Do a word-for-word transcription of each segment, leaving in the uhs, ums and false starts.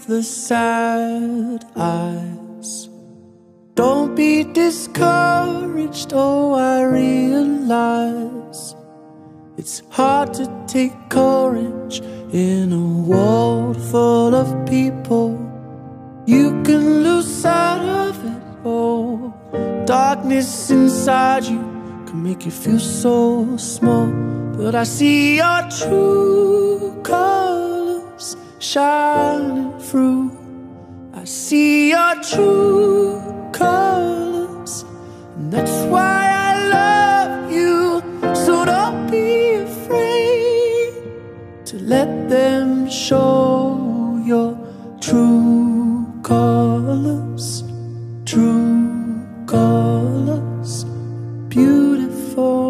the sad eyes. Don't be discouraged, oh I realize it's hard to take courage in a world full of people. You can lose sight of it, oh. Darkness inside you can make you feel so small, but I see your true colors shining through. I see your true colors, and that's why I love you. So don't be afraid to let them show your true colors. True colors, beautiful.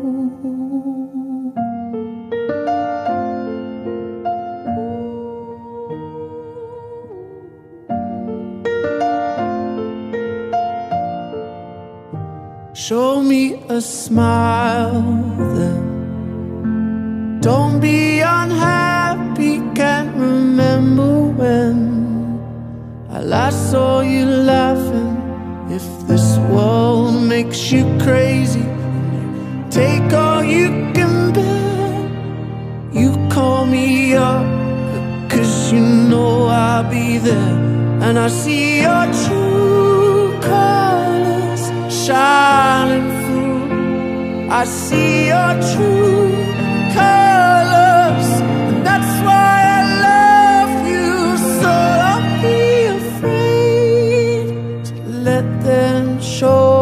Show me a smile then. Don't be unhappy, can't remember when I last saw you laughing. If this world makes you crazy, take all you can bear. You call me up, 'cause you know I'll be there. And I see your true colors shining through. I see your true colors, and that's why I love you. So don't be afraid to let them show